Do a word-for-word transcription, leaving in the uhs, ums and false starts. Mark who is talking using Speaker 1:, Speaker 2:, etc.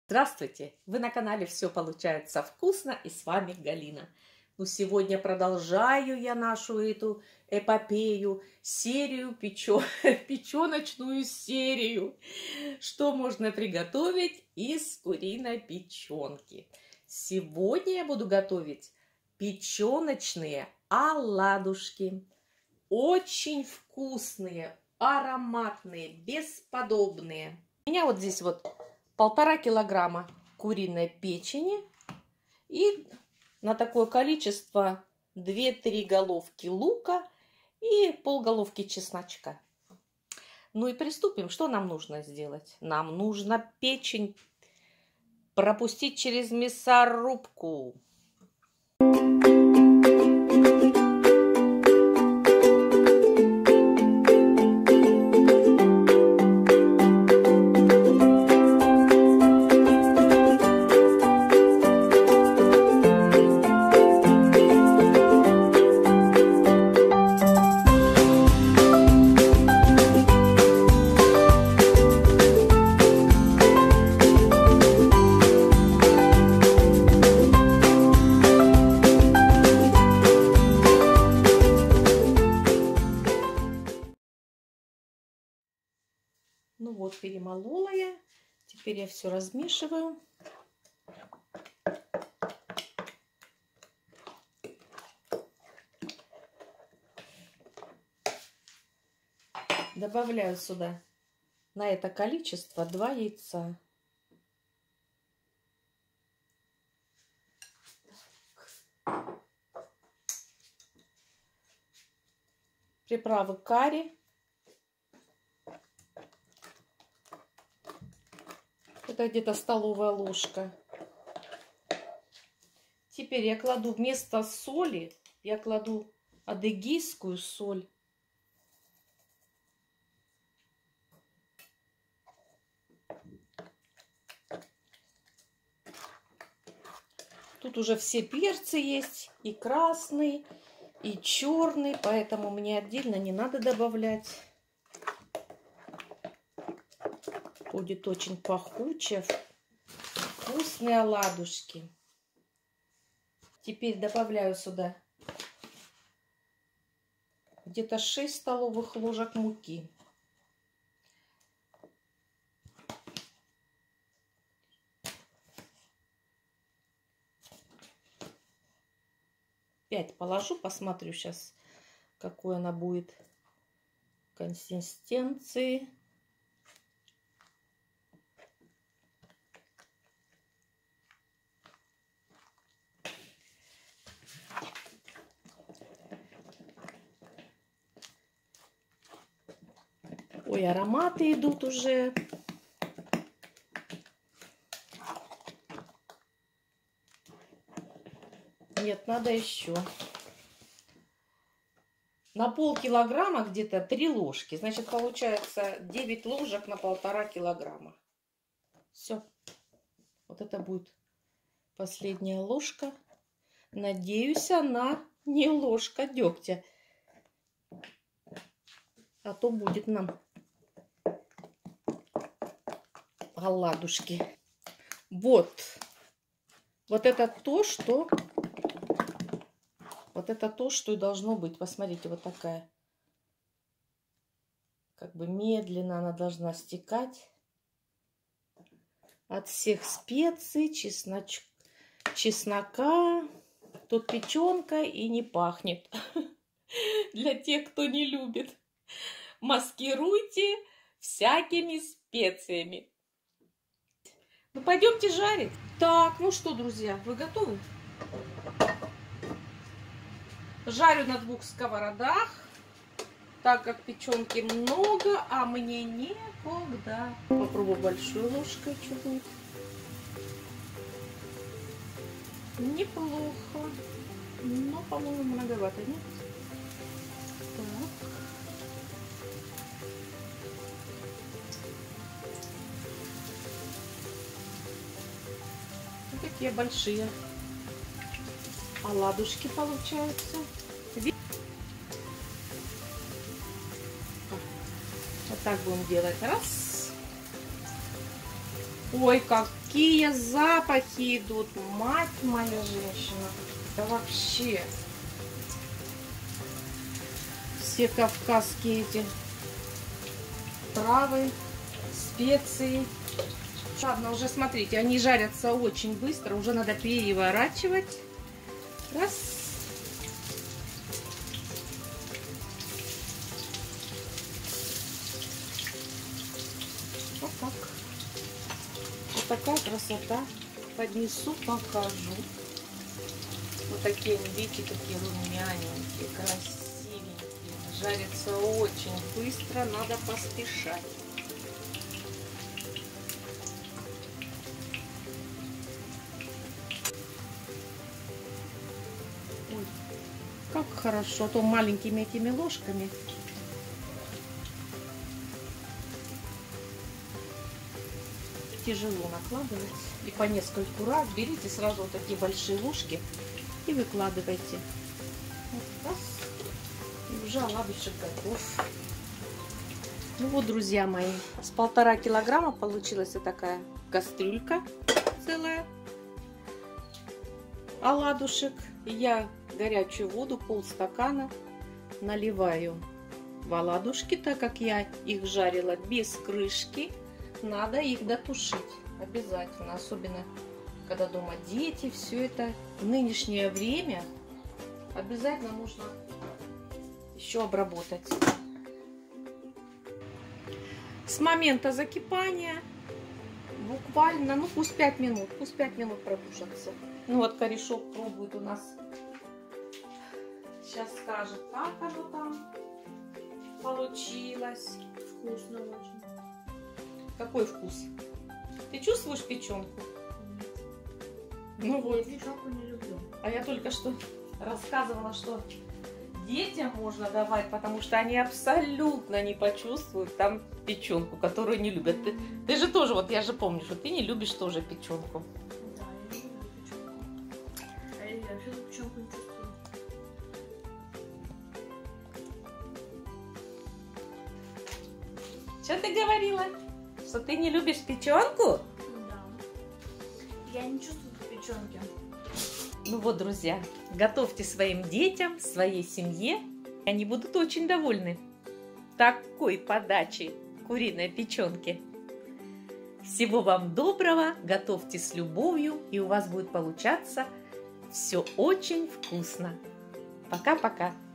Speaker 1: Здравствуйте! Вы на канале «Все получается вкусно» и с вами Галина. Ну, сегодня продолжаю я нашу эту эпопею, серию, печё... печёночную серию. Что можно приготовить из куриной печенки? Сегодня я буду готовить печёночные оладушки. Очень вкусные, ароматные, бесподобные. У меня вот здесь вот полтора килограмма куриной печени и на такое количество две-три головки лука и полголовки чесночка. Ну и приступим. Что нам нужно сделать? Нам нужно печень пропустить через мясорубку. Ну вот, перемолола я. Теперь я все размешиваю. Добавляю сюда на это количество два яйца. Приправы карри. Это где-то столовая ложка. Теперь я кладу вместо соли, я кладу адыгейскую соль. Тут уже все перцы есть, и красный, и черный, поэтому мне отдельно не надо добавлять. Будет очень пахуче, вкусные оладушки. Теперь добавляю сюда где-то шесть столовых ложек муки. пять положу, посмотрю сейчас, какой она будет консистенции. Ой, ароматы идут уже. Нет, надо еще. На полкилограмма где-то три ложки. Значит, получается девять ложек на полтора килограмма. Все. Вот это будет последняя ложка. Надеюсь, она не ложка дегтя. А то будет нам оладушки. Вот. Вот это то, что... Вот это то, что и должно быть. Посмотрите, вот такая. Как бы медленно она должна стекать. От всех специй, чесноч... чеснока. Тут печенка и не пахнет. Для тех, кто не любит. Маскируйте всякими специями. Ну, пойдемте жарить. Так, ну что, друзья, вы готовы? Жарю на двух сковородах, так как печенки много, а мне некогда. Попробую большой ложкой, что будет. Неплохо, но, по-моему, многовато, нет? Так. Вот такие большие оладушки получаются. Вот так будем делать. Раз. Ой, как Какие запахи идут, мать моя женщина. Да вообще. Все кавказские эти травы, специи. Ладно, уже смотрите, они жарятся очень быстро. Уже надо переворачивать. Раз. Вот так. Вот такая красота. Поднесу, покажу. Вот такие, видите, такие румяненькие, красивенькие. Жарятся очень быстро, надо поспешать. Ой, как хорошо, а то маленькими этими ложками. Тяжело накладывать. И по нескольку раз берите сразу вот такие большие ложки и выкладывайте. Вот раз. И уже оладушек готов. Ну вот, друзья мои, с полтора килограмма получилась вот такая кастрюлька целая оладушек. Я горячую воду, полстакана, наливаю в оладушки, так как я их жарила без крышки. Надо их дотушить обязательно, особенно когда дома дети, все это в нынешнее время обязательно нужно еще обработать. С момента закипания буквально, ну пусть пять минут, пусть пять минут протушатся. Ну вот корешок пробует у нас. Сейчас скажет, как оно там получилось.
Speaker 2: Вкусно очень.
Speaker 1: Какой вкус? Ты чувствуешь печенку?
Speaker 2: Ну вот. Я печенку не люблю.
Speaker 1: А я только что рассказывала, что детям можно давать, потому что они абсолютно не почувствуют там печенку, которую не любят. Ты, ты же тоже, вот я же помню, что ты не любишь тоже печенку.
Speaker 2: Да, я не люблю печенку. А я вообще печенку не чувствую.
Speaker 1: Что ты говорила? Что ты не любишь печенку?
Speaker 2: Да. Я не чувствую печенки.
Speaker 1: Ну вот, друзья, готовьте своим детям, своей семье. Они будут очень довольны такой подачей куриной печенки. Всего вам доброго, готовьте с любовью, и у вас будет получаться все очень вкусно. Пока-пока.